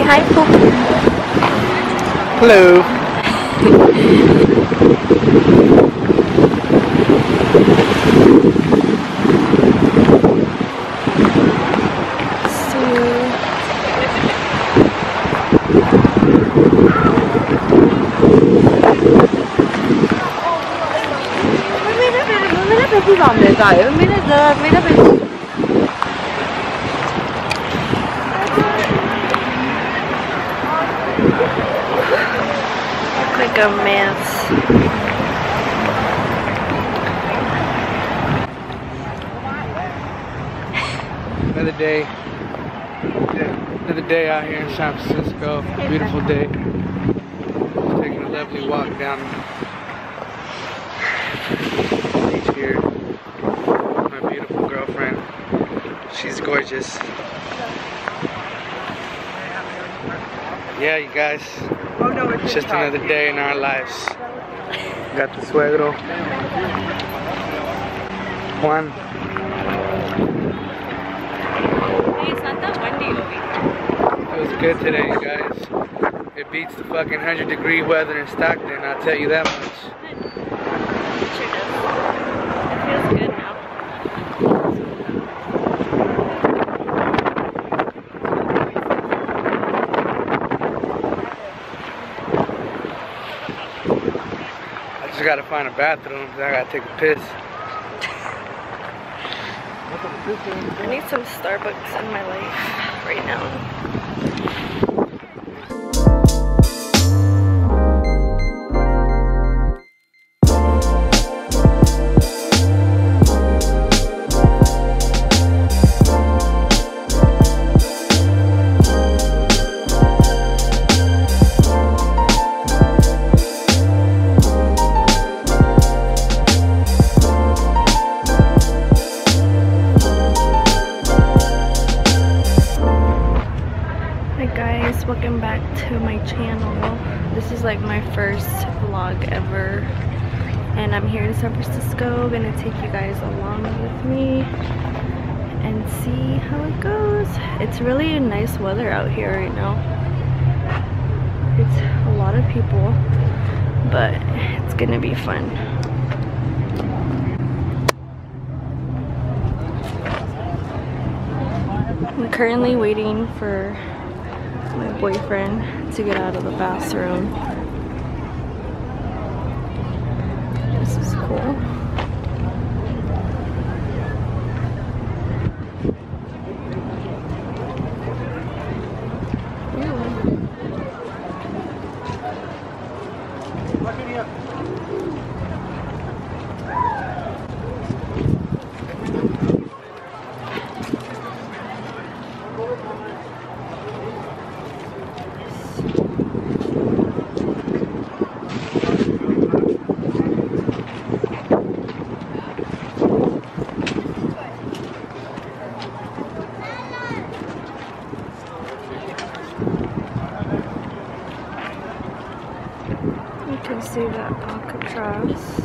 hi, Poop. Hello. Like a mess. Another day out here in San Francisco. Beautiful day. Just taking a lovely walk down the beach here. My beautiful girlfriend. She's gorgeous. Yeah, you guys. It's just another day in our lives. Got the suegro, Juan. It's not that windy over here. It was good today, you guys. It beats the fucking 100-degree weather in Stockton, I'll tell you that much. It sure does. It feels good now. I just gotta find a bathroom because I gotta take a piss. I need some Starbucks in my life right now. Welcome back to my channel. This is like my first vlog ever, and I'm here in San Francisco. Gonna take you guys along with me and see how it goes. It's really nice weather out here right now. It's a lot of people, but it's gonna be fun. I'm currently waiting for my boyfriend to get out of the bathroom. This is cool. You can see that Alcatraz.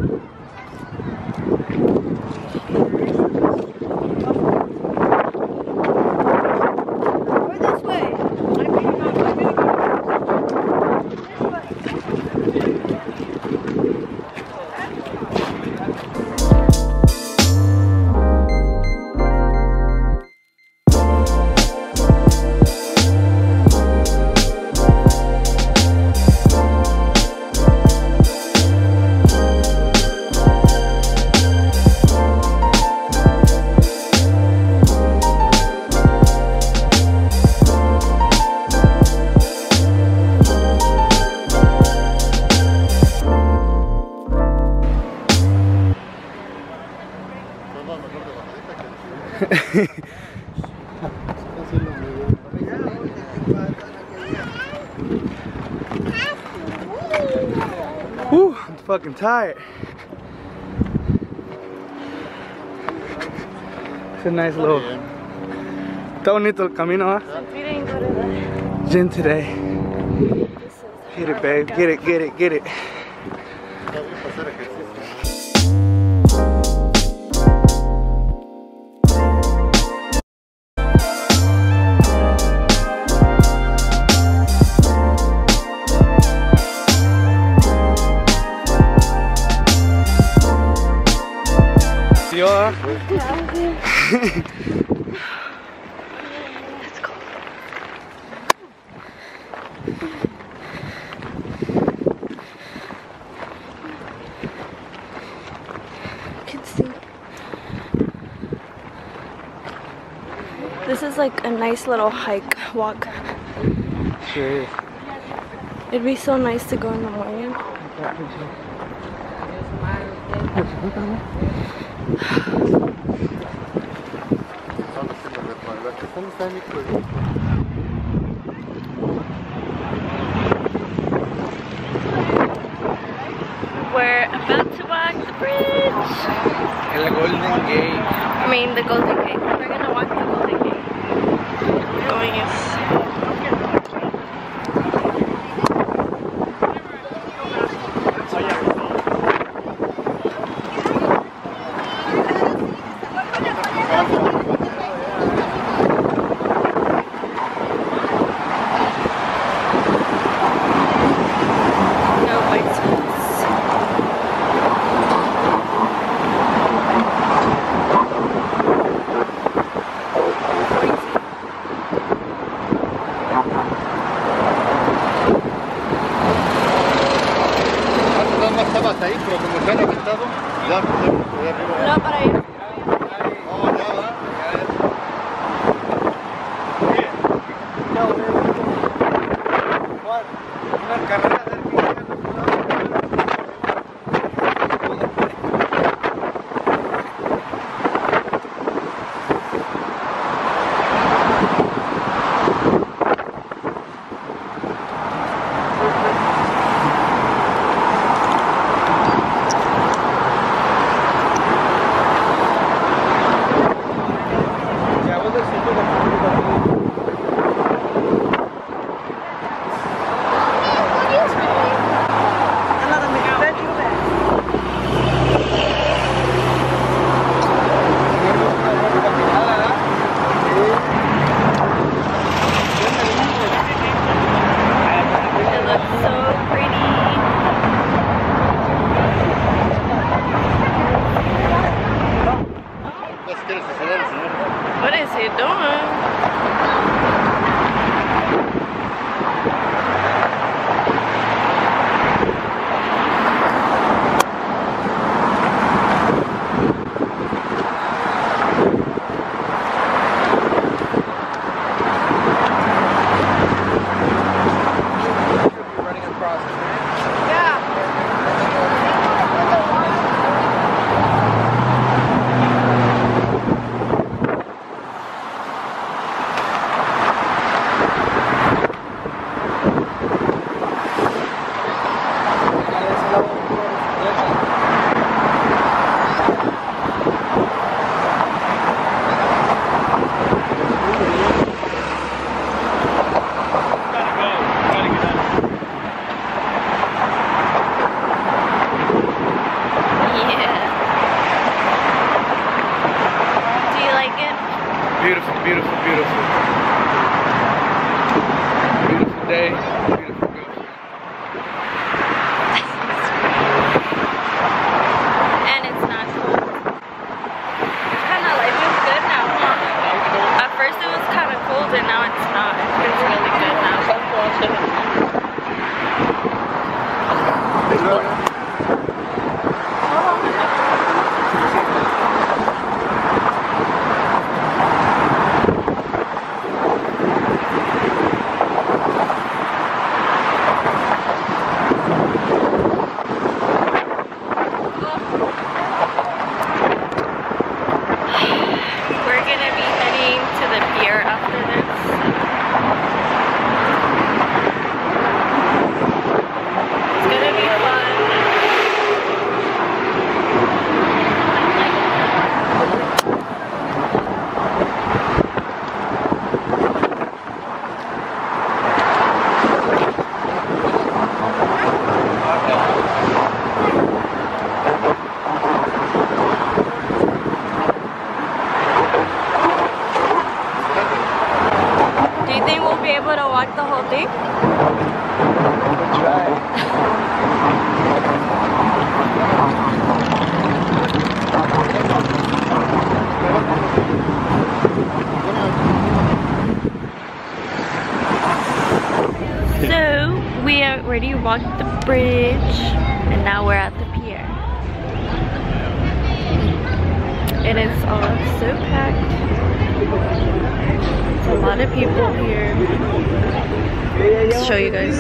Whew, I'm fucking tired. It's a nice little. Está bonito el camino, huh? We didn't go to the Gym today. Get it, babe. Get it, get it, get it. frío, ¿eh? Let's go. You can see. This is like a nice little hike, walk. Sure is. It'd be so nice to go in the morning. We're about to walk the bridge. El Golden Gate. I mean the Golden Gate. We're gonna walk the Golden Gate. Going is Ahí, pero como se han aventado, ya arriba. no para allá. Oh, ya va. Una carrera de What is he doing? Beautiful, beautiful, beautiful. Beautiful day. Beautiful girlfriend. And it's not cold. It's kind of like, it's good now, huh? At first it was kind of cold and now it's not. It's really good now. It's gonna be fun. bridge, and now we're at the pier. And it's all so packed. It's a lot of people here. Let's show you guys.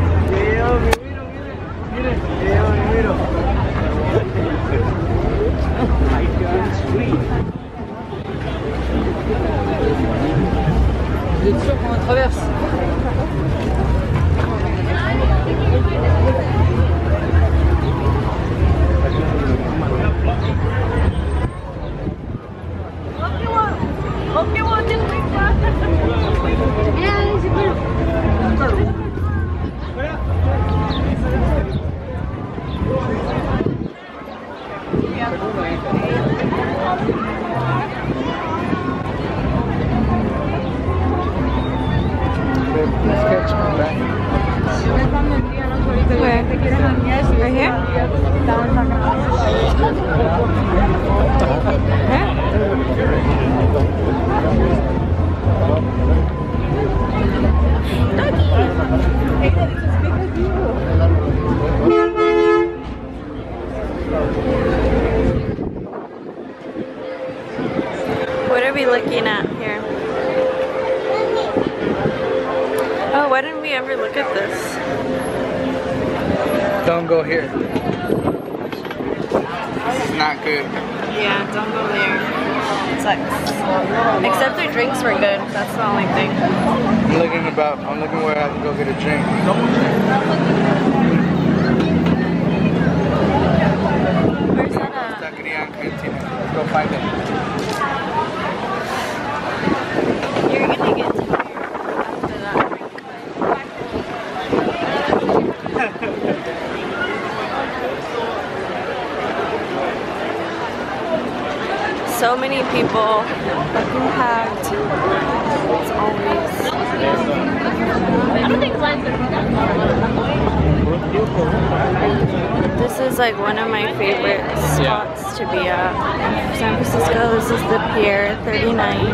Vous êtes sûr qu'on traverse? Where? Right here? What are we looking at here? Oh, why didn't we ever look at this? Don't go here. It's not good. Yeah, don't go there. It sucks. Except their drinks were good. That's the only thing. I'm looking where I can go get a drink. Where's that at? Taqueria and Cantina. Let's go find it. You're gonna get tired after that drink. So many people, fucking packed. It's always. This is like one of my favorite spots to be at. San Francisco, this is the Pier 39.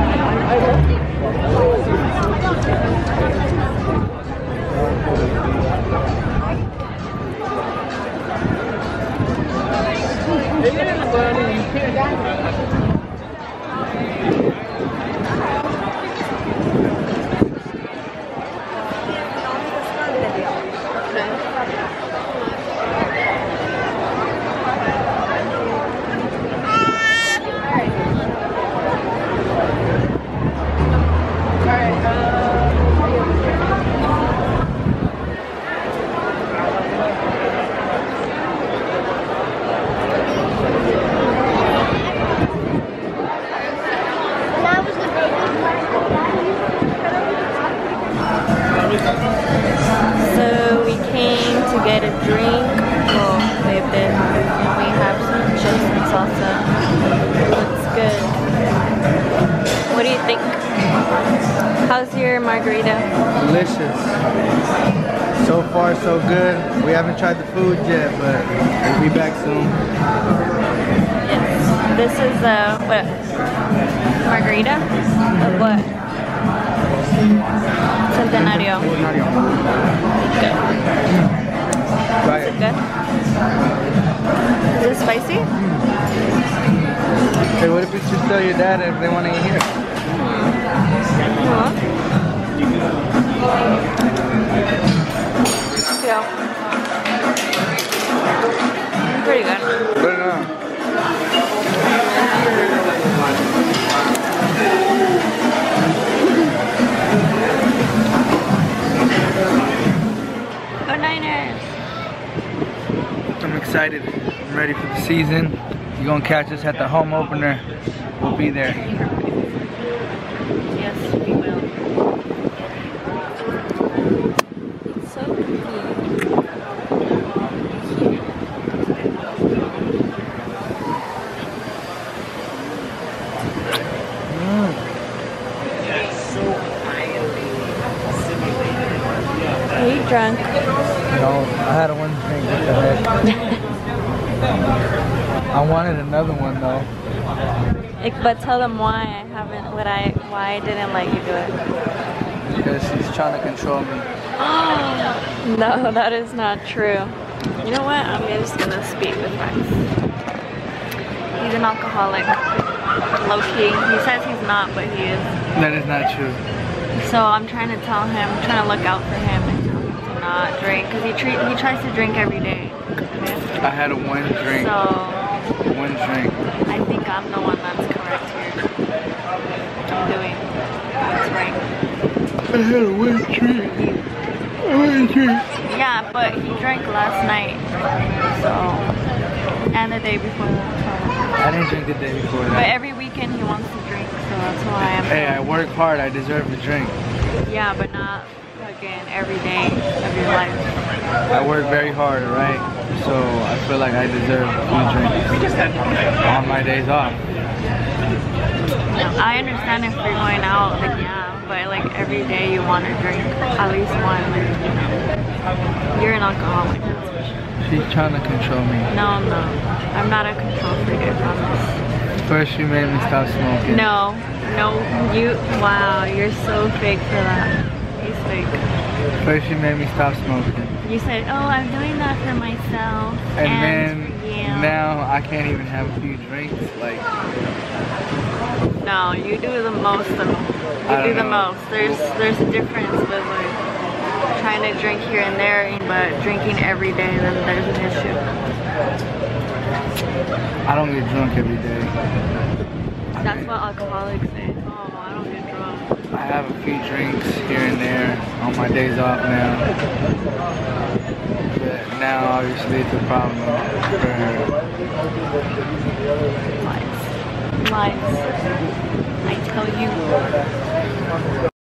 So we came to get a drink. Well, they did. And we have some chips and salsa. Looks good. What do you think? How's your margarita? Delicious. So far, so good. We haven't tried the food yet, but we'll be back soon. Yes. This is what? Margarita? Of what? Centenario. Good. Try Is it. it good? Is it spicy? Hey, what if you just tell your dad if they want to eat here? Yeah. Pretty good. Good enough. Go Niners! I'm excited. I'm ready for the season. You're gonna catch us at the home opener. We'll be there. Yes, we will. It's so pretty. Are you drunk? No, I had one drink. What the heck? I wanted another one though. But tell them why I haven't, why I didn't let you do it. Because she's trying to control me. No, that is not true. You know what? I'm just gonna speak with Rex. He's an alcoholic. Low key. He says he's not, but he is. That is not true. So I'm trying to tell him, trying to look out for him and tell him to not drink, because he tries to drink every day. I had one drink. So one drink. I think I'm the one that's correct here. I'm doing what's right. I had one drink. One drink. Yeah, but he drank last night. So, and the day before. I didn't drink the day before that. But every weekend he wants to drink, so that's why I'm. Hey, I work hard. I deserve a drink. Yeah, but not again every day of your life. I work very hard, alright? So I feel like I deserve a few drinks on my days off. I understand if you're going out, like yeah, but like every day you want to drink at least one. You're an alcoholic. She's trying to control me. No, no, I'm not a control freak, I promise. First you made me stop smoking. No, you, wow, you're so fake for that. He's fake. First you made me stop smoking. You said, oh, I'm doing that for myself. And then yeah. now I can't even have a few drinks. Like, no, you do the most of them. You do the most. There's a difference with like trying to drink here and there, but drinking every day, then there's an issue. I don't get drunk every day. That's what alcoholics say. Oh, I don't get drunk. I have a few drinks here and there on my days off now. But now obviously it's a problem for her. Lies. I tell you.